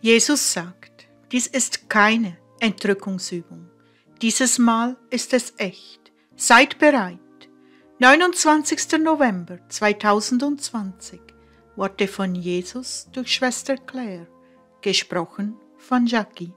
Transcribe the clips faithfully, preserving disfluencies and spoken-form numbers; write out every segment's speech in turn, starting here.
Jesus sagt, dies ist keine Entrückungsübung. Dieses Mal ist es echt. Seid bereit. neunundzwanzigster November zweitausendzwanzig. Worte von Jesus durch Schwester Claire. Gesprochen von Jackie.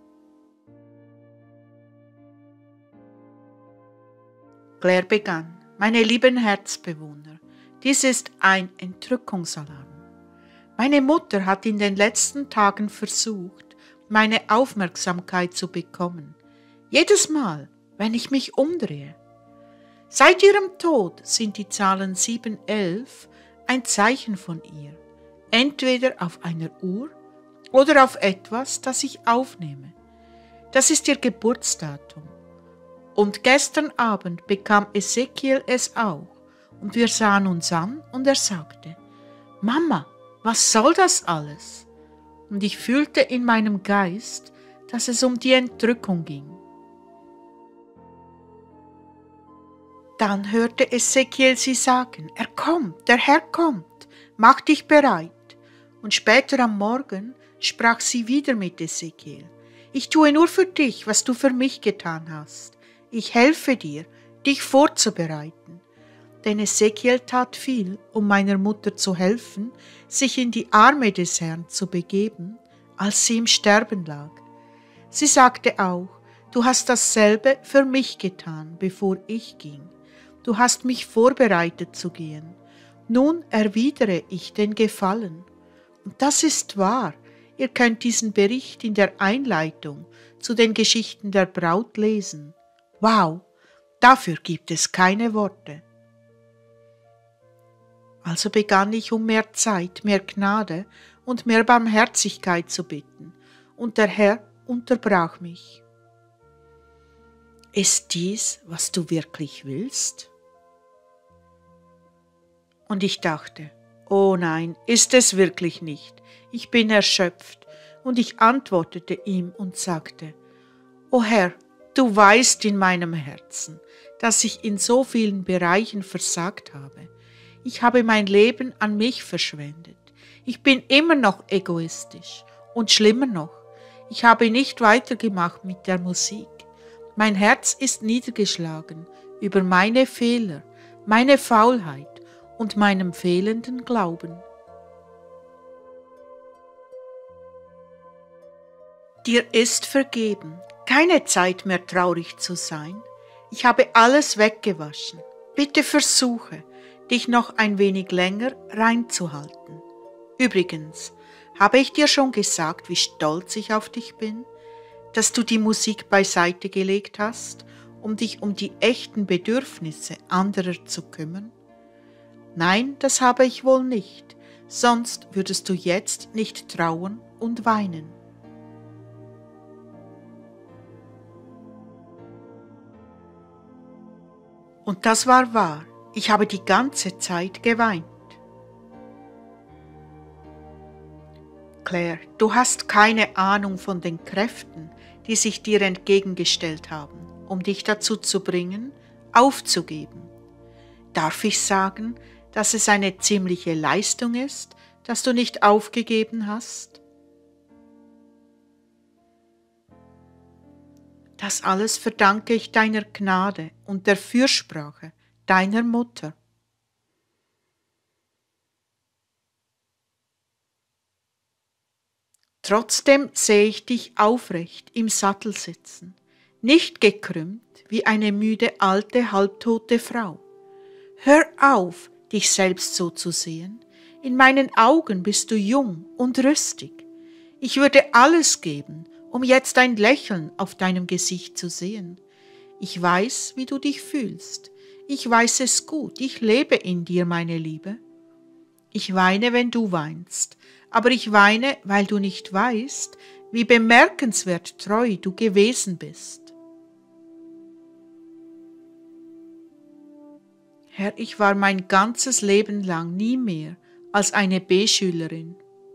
Claire begann. Meine lieben Herzbewohner, dies ist ein Entrückungsalarm. Meine Mutter hat in den letzten Tagen versucht, meine Aufmerksamkeit zu bekommen. Jedes Mal, wenn ich mich umdrehe. Seit ihrem Tod sind die Zahlen sieben elf ein Zeichen von ihr, entweder auf einer Uhr oder auf etwas, das ich aufnehme. Das ist ihr Geburtsdatum. Und gestern Abend bekam Ezekiel es auch, und wir sahen uns an, und er sagte, Mama, was soll das alles? Und ich fühlte in meinem Geist, dass es um die Entrückung ging. Dann hörte Ezekiel sie sagen, er kommt, der Herr kommt, mach dich bereit. Und später am Morgen sprach sie wieder mit Ezekiel, ich tue nur für dich, was du für mich getan hast. Ich helfe dir, dich vorzubereiten. Denn Ezekiel tat viel, um meiner Mutter zu helfen, sich in die Arme des Herrn zu begeben, als sie im Sterben lag. Sie sagte auch, du hast dasselbe für mich getan, bevor ich ging. Du hast mich vorbereitet zu gehen. Nun erwidere ich den Gefallen. Und das ist wahr. Ihr könnt diesen Bericht in der Einleitung zu den Geschichten der Braut lesen. Wow, dafür gibt es keine Worte. Also begann ich um mehr Zeit, mehr Gnade und mehr Barmherzigkeit zu bitten, und der Herr unterbrach mich. Ist dies, was du wirklich willst? Und ich dachte, oh nein, ist es wirklich nicht. Ich bin erschöpft, und ich antwortete ihm und sagte, O Herr, du weißt in meinem Herzen, dass ich in so vielen Bereichen versagt habe. Ich habe mein Leben an mich verschwendet. Ich bin immer noch egoistisch. Und schlimmer noch, ich habe nicht weitergemacht mit der Musik. Mein Herz ist niedergeschlagen über meine Fehler, meine Faulheit und meinem fehlenden Glauben. Dir ist vergeben, keine Zeit mehr traurig zu sein. Ich habe alles weggewaschen. Bitte versuche, dich noch ein wenig länger reinzuhalten. Übrigens, habe ich dir schon gesagt, wie stolz ich auf dich bin, dass du die Musik beiseite gelegt hast, um dich um die echten Bedürfnisse anderer zu kümmern? Nein, das habe ich wohl nicht, sonst würdest du jetzt nicht trauern und weinen. Und das war wahr. Ich habe die ganze Zeit geweint. Claire, du hast keine Ahnung von den Kräften, die sich dir entgegengestellt haben, um dich dazu zu bringen, aufzugeben. Darf ich sagen, dass es eine ziemliche Leistung ist, dass du nicht aufgegeben hast? Das alles verdanke ich deiner Gnade und der Fürsprache deiner Mutter. Trotzdem sehe ich dich aufrecht im Sattel sitzen, nicht gekrümmt wie eine müde alte, halbtote Frau. Hör auf, dich selbst so zu sehen. In meinen Augen bist du jung und rüstig. Ich würde alles geben, um jetzt ein Lächeln auf deinem Gesicht zu sehen. Ich weiß, wie du dich fühlst. Ich weiß es gut, ich lebe in dir, meine Liebe. Ich weine, wenn du weinst, aber ich weine, weil du nicht weißt, wie bemerkenswert treu du gewesen bist. Herr, ich war mein ganzes Leben lang nie mehr als eine B-Schülerin.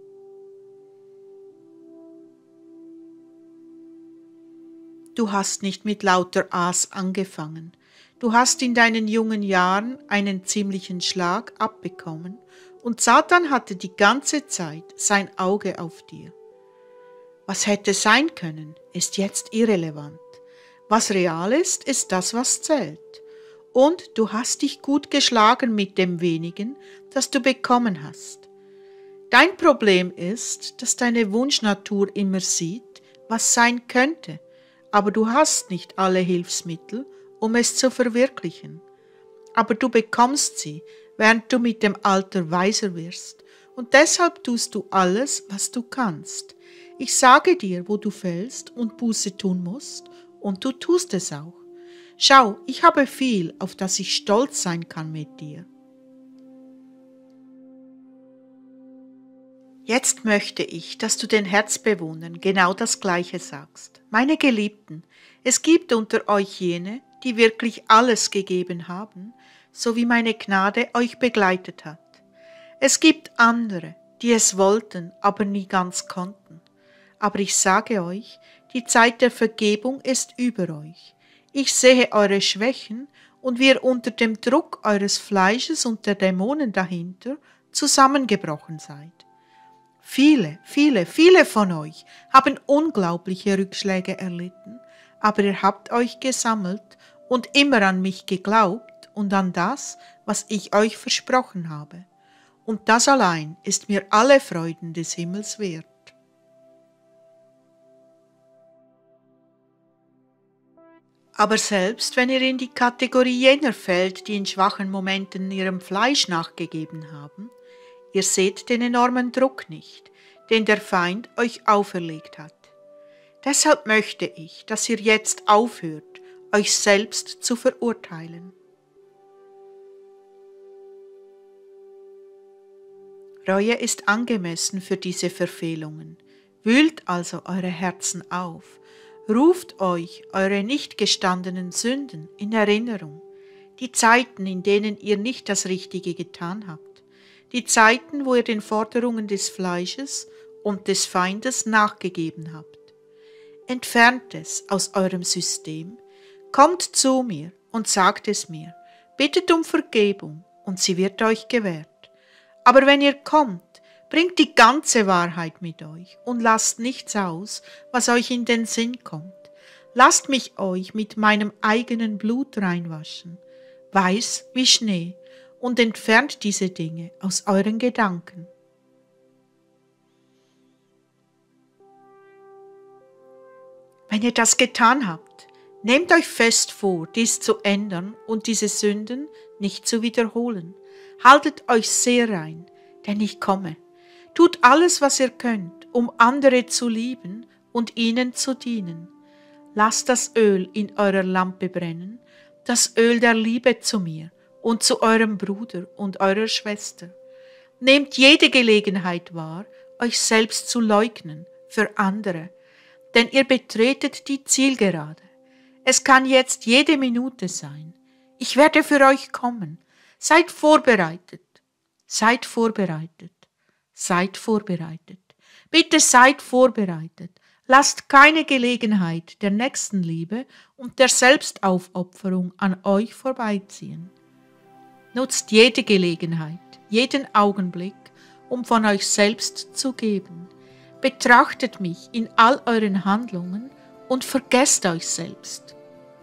Du hast nicht mit lauter A's angefangen. Du hast in deinen jungen Jahren einen ziemlichen Schlag abbekommen und Satan hatte die ganze Zeit sein Auge auf dir. Was hätte sein können, ist jetzt irrelevant. Was real ist, ist das, was zählt. Und du hast dich gut geschlagen mit dem wenigen, das du bekommen hast. Dein Problem ist, dass deine Wunschnatur immer sieht, was sein könnte, aber du hast nicht alle Hilfsmittel, um es zu verwirklichen. Aber du bekommst sie, während du mit dem Alter weiser wirst, und deshalb tust du alles, was du kannst. Ich sage dir, wo du fällst und Buße tun musst, und du tust es auch. Schau, ich habe viel, auf das ich stolz sein kann mit dir. Jetzt möchte ich, dass du den Herzbewohnern genau das Gleiche sagst. Meine Geliebten, es gibt unter euch jene, die wirklich alles gegeben haben, so wie meine Gnade euch begleitet hat. Es gibt andere, die es wollten, aber nie ganz konnten. Aber ich sage euch, die Zeit der Vergebung ist über euch. Ich sehe eure Schwächen und wie ihr unter dem Druck eures Fleisches und der Dämonen dahinter zusammengebrochen seid. Viele, viele, viele von euch haben unglaubliche Rückschläge erlitten, aber ihr habt euch gesammelt und immer an mich geglaubt und an das, was ich euch versprochen habe. Und das allein ist mir alle Freuden des Himmels wert. Aber selbst wenn ihr in die Kategorie jener fällt, die in schwachen Momenten ihrem Fleisch nachgegeben haben, ihr seht den enormen Druck nicht, den der Feind euch auferlegt hat. Deshalb möchte ich, dass ihr jetzt aufhört, euch selbst zu verurteilen. Reue ist angemessen für diese Verfehlungen. Wühlt also eure Herzen auf. Ruft euch eure nicht gestandenen Sünden in Erinnerung, die Zeiten, in denen ihr nicht das Richtige getan habt, die Zeiten, wo ihr den Forderungen des Fleisches und des Feindes nachgegeben habt. Entfernt es aus eurem System, kommt zu mir und sagt es mir, bittet um Vergebung und sie wird euch gewährt. Aber wenn ihr kommt, bringt die ganze Wahrheit mit euch und lasst nichts aus, was euch in den Sinn kommt. Lasst mich euch mit meinem eigenen Blut reinwaschen, weiß wie Schnee, und entfernt diese Dinge aus euren Gedanken. Wenn ihr das getan habt, nehmt euch fest vor, dies zu ändern und diese Sünden nicht zu wiederholen. Haltet euch sehr rein, denn ich komme. Tut alles, was ihr könnt, um andere zu lieben und ihnen zu dienen. Lasst das Öl in eurer Lampe brennen, das Öl der Liebe zu mir und zu eurem Bruder und eurer Schwester. Nehmt jede Gelegenheit wahr, euch selbst zu leugnen für andere, denn ihr betretet die Zielgerade. Es kann jetzt jede Minute sein. Ich werde für euch kommen. Seid vorbereitet, seid vorbereitet, seid vorbereitet. Bitte seid vorbereitet. Lasst keine Gelegenheit der Nächstenliebe und der Selbstaufopferung an euch vorbeiziehen. Nutzt jede Gelegenheit, jeden Augenblick, um von euch selbst zu geben. Betrachtet mich in all euren Handlungen und vergesst euch selbst.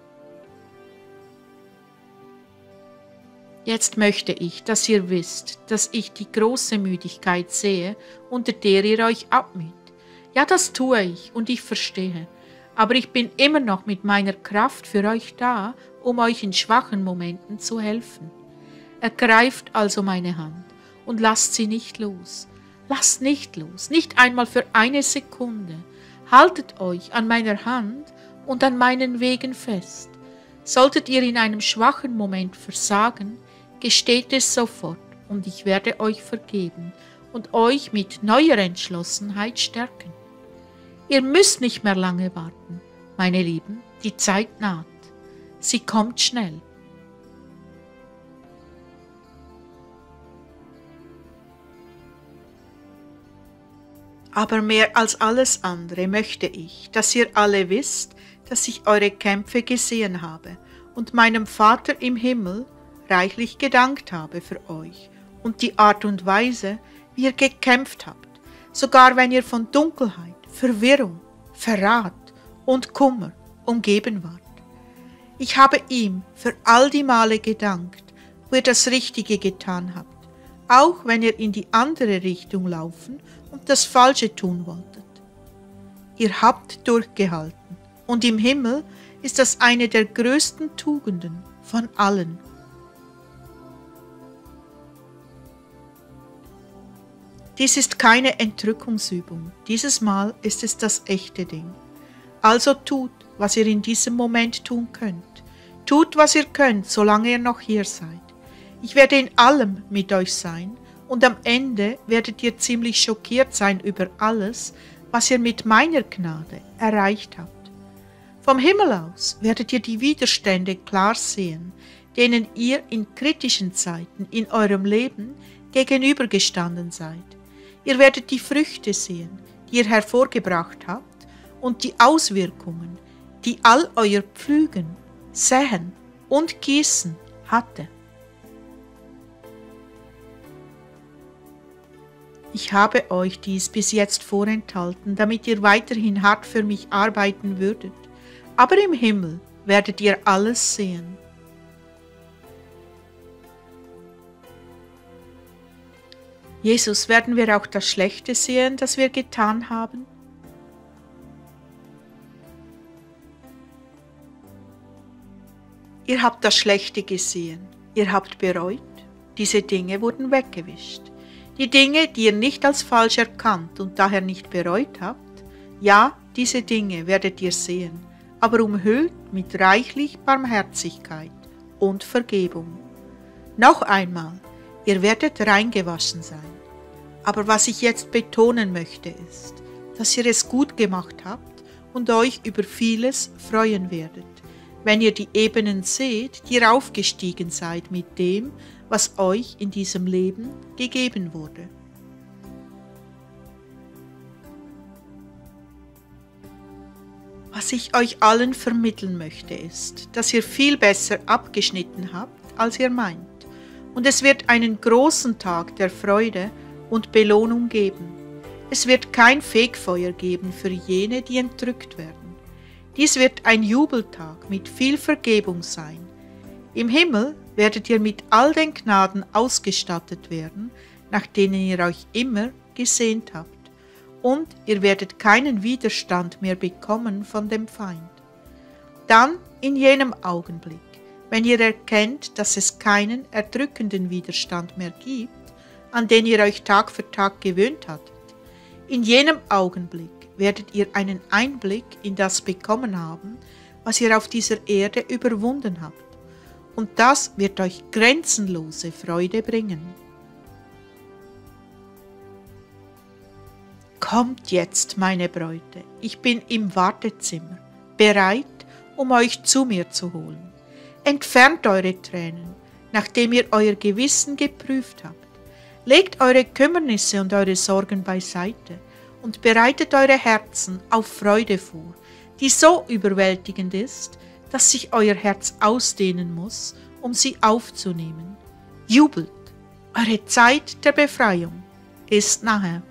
Jetzt möchte ich, dass ihr wisst, dass ich die große Müdigkeit sehe, unter der ihr euch abmüht. Ja, das tue ich und ich verstehe, aber ich bin immer noch mit meiner Kraft für euch da, um euch in schwachen Momenten zu helfen. Ergreift also meine Hand und lasst sie nicht los. Lasst nicht los, nicht einmal für eine Sekunde. Haltet euch an meiner Hand und an meinen Wegen fest. Solltet ihr in einem schwachen Moment versagen, gesteht es sofort und ich werde euch vergeben und euch mit neuer Entschlossenheit stärken. Ihr müsst nicht mehr lange warten, meine Lieben, die Zeit naht. Sie kommt schnell. Aber mehr als alles andere möchte ich, dass ihr alle wisst, dass ich eure Kämpfe gesehen habe und meinem Vater im Himmel reichlich gedankt habe für euch und die Art und Weise, wie ihr gekämpft habt, sogar wenn ihr von Dunkelheit Verwirrung, Verrat und Kummer umgeben wart. Ich habe ihm für all die Male gedankt, wo ihr das Richtige getan habt, auch wenn ihr in die andere Richtung laufen und das Falsche tun wolltet. Ihr habt durchgehalten, und im Himmel ist das eine der größten Tugenden von allen. Dies ist keine Entrückungsübung, dieses Mal ist es das echte Ding. Also tut, was ihr in diesem Moment tun könnt. Tut, was ihr könnt, solange ihr noch hier seid. Ich werde in allem mit euch sein, und am Ende werdet ihr ziemlich schockiert sein über alles, was ihr mit meiner Gnade erreicht habt. Vom Himmel aus werdet ihr die Widerstände klar sehen, denen ihr in kritischen Zeiten in eurem Leben gegenübergestanden seid. Ihr werdet die Früchte sehen, die ihr hervorgebracht habt, und die Auswirkungen, die all euer Pflügen, Säen und Gießen hatte. Ich habe euch dies bis jetzt vorenthalten, damit ihr weiterhin hart für mich arbeiten würdet, aber im Himmel werdet ihr alles sehen. Jesus, werden wir auch das Schlechte sehen, das wir getan haben? Ihr habt das Schlechte gesehen, ihr habt bereut, diese Dinge wurden weggewischt. Die Dinge, die ihr nicht als falsch erkannt und daher nicht bereut habt, ja, diese Dinge werdet ihr sehen, aber umhüllt mit reichlich Barmherzigkeit und Vergebung. Noch einmal, ihr werdet reingewaschen sein. Aber was ich jetzt betonen möchte ist, dass ihr es gut gemacht habt und euch über vieles freuen werdet, wenn ihr die Ebenen seht, die ihr aufgestiegen seid mit dem, was euch in diesem Leben gegeben wurde. Was ich euch allen vermitteln möchte, ist, dass ihr viel besser abgeschnitten habt, als ihr meint. Und es wird einen großen Tag der Freude und Belohnung geben. Es wird kein Fegfeuer geben für jene, die entrückt werden. Dies wird ein Jubeltag mit viel Vergebung sein. Im Himmel werdet ihr mit all den Gnaden ausgestattet werden, nach denen ihr euch immer gesehnt habt. Und ihr werdet keinen Widerstand mehr bekommen von dem Feind. Dann, in jenem Augenblick, wenn ihr erkennt, dass es keinen erdrückenden Widerstand mehr gibt, an den ihr euch Tag für Tag gewöhnt hattet, in jenem Augenblick werdet ihr einen Einblick in das bekommen haben, was ihr auf dieser Erde überwunden habt. Und das wird euch grenzenlose Freude bringen. Kommt jetzt, meine Bräute, ich bin im Wartezimmer, bereit, um euch zu mir zu holen. Entfernt eure Tränen, nachdem ihr euer Gewissen geprüft habt. Legt eure Kümmernisse und eure Sorgen beiseite und bereitet eure Herzen auf Freude vor, die so überwältigend ist, dass sich euer Herz ausdehnen muss, um sie aufzunehmen. Jubelt, eure Zeit der Befreiung ist nahe.